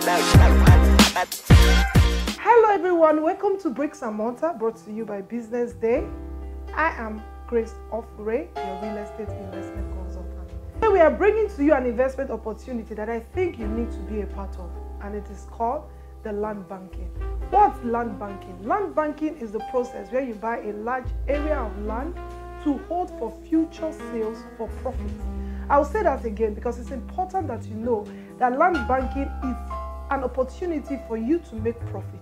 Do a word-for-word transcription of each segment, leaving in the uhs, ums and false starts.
Hello everyone, welcome to Bricks and Mortar, brought to you by Business Day. I am Grace Ofure, your real estate investment consultant. Today we are bringing to you an investment opportunity that I think you need to be a part of, and it is called the land banking. What's land banking? Land banking is the process where you buy a large area of land to hold for future sales for profit. I'll say that again because it's important that you know that land banking is an opportunity for you to make profit.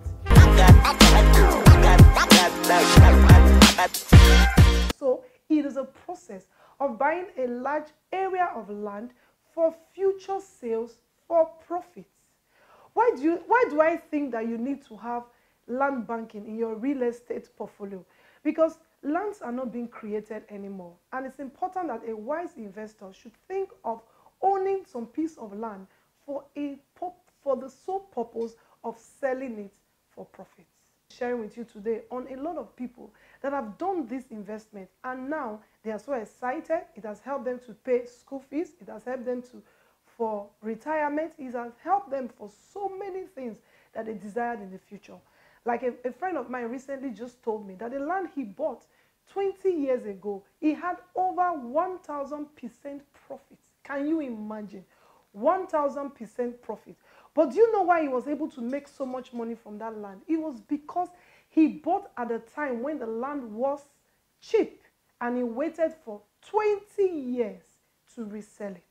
So it is a process of buying a large area of land for future sales for profits. Why do you, why do I think that you need to have land banking in your real estate portfolio? Because lands are not being created anymore, and it's important that a wise investor should think of owning some piece of land for a for the sole purpose of selling it for profits. Sharing with you today on a lot of people that have done this investment and now they are so excited. It has helped them to pay school fees. It has helped them to for retirement. It has helped them for so many things that they desired in the future. Like a, a friend of mine recently just told me that the land he bought twenty years ago, he had over one thousand percent profit. Can you imagine? one thousand percent profit. But do you know why he was able to make so much money from that land? It was because he bought at a time when the land was cheap and he waited for twenty years to resell it.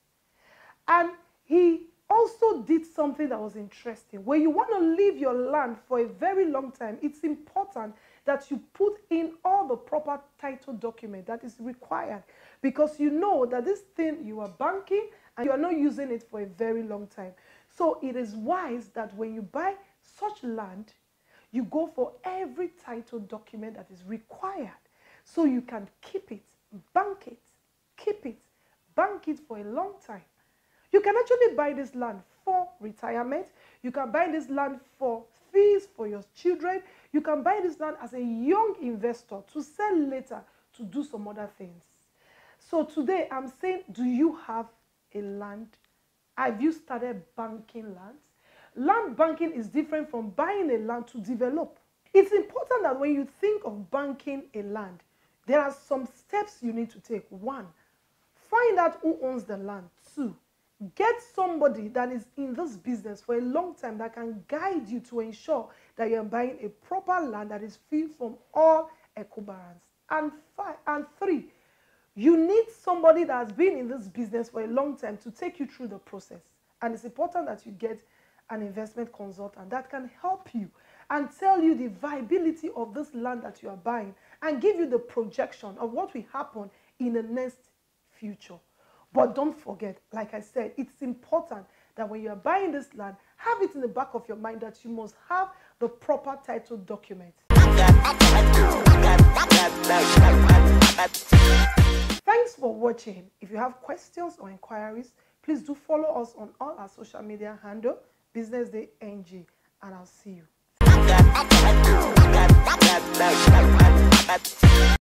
And he also did something that was interesting. When you want to leave your land for a very long time, it's important that you put in all the proper title document that is required, because you know that this thing you are banking and you are not using it for a very long time. So it is wise that when you buy such land, you go for every title document that is required so you can keep it, bank it, keep it, bank it for a long time. You can actually buy this land for retirement. You can buy this land for fees for your children. You can buy this land as a young investor to sell later to do some other things. So today I'm saying, do you have a land? Have you started banking lands? Land banking is different from buying a land to develop. It's important that when you think of banking a land, there are some steps you need to take. One, find out who owns the land. Two, get somebody that is in this business for a long time that can guide you to ensure that you're buying a proper land that is free from all equivalents. And five, and three, you need somebody that has been in this business for a long time to take you through the process. And it's important that you get an investment consultant that can help you and tell you the viability of this land that you are buying and give you the projection of what will happen in the next future. But don't forget, like I said, it's important that when you are buying this land, have it in the back of your mind that you must have the proper title document. Thanks for watching. If you have questions or inquiries, please do follow us on all our social media handle, Business Day N G, and I'll see you.